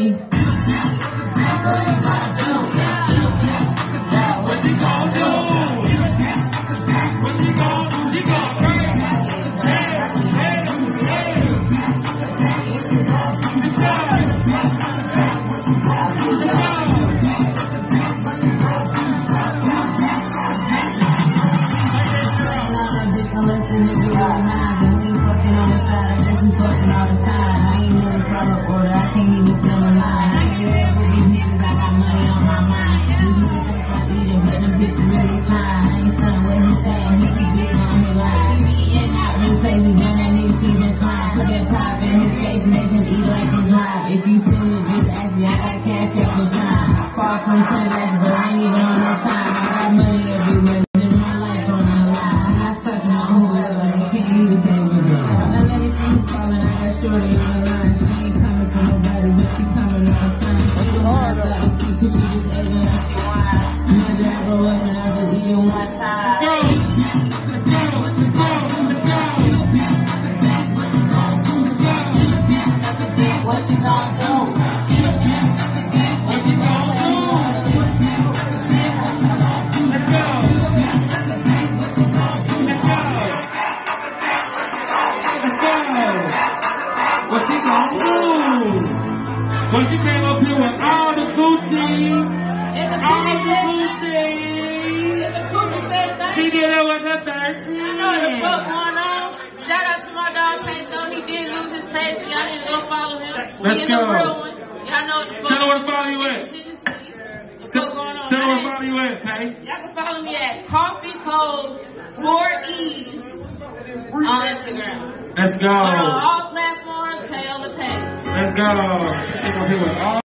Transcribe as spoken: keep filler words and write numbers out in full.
me. What she gon' do? What she gon' do? She gon' break. Hey, hey, hey. Let's go. Let's go. Unless the nigga with mine, and we ain't fucking on the side, I guess we fucking all the time. I ain't never follow order, I can't even spell a line. I ain't there with these niggas, I got money on my mind. These niggas think I'm eating, but them bitches really slime. I ain't saying what he's saying, he keep bitching on his line. He eating out new places, young that nigga keep his slime. Put that pop in his face, make him eat like his live. If you see it, just ask me, I got cash at the time. Far from transaction, but I ain't even on no time. I got money everywhere. Shorty on the line, she ain't coming for nobody, but she coming all the time. She hard up, cause she just ate it and she wine. Maybe I grow up and I just eat it one time. Let's go, let's go, let's go, let's go. What she gon' do? What she gon' do? Let's go. Let's go. Let's go. What she gon' do? When she came up here with all the Gucci, all the Gucci, It's a Gucci fest. she did it with her thirteen. I know what the fuck going on. Shout out to my dog Page though. He did lose his page, so y'all need to go follow him. Let's he in go. the real one. Y'all know what the fuck. Tell her where to follow you at. Shit is the fuck going on. Tell her where to Hey, follow you at, Pay. y'all can follow me at Coffee Code four E's on Instagram. Let's go. But on all platforms, pay on the pay. Let's go. She came up here with all